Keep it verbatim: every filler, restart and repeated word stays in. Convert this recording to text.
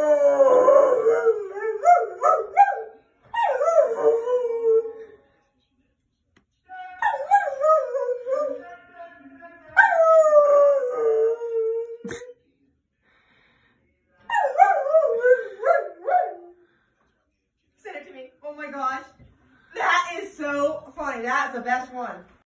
Send it to me. Oh my gosh. That is so funny. That's the best one.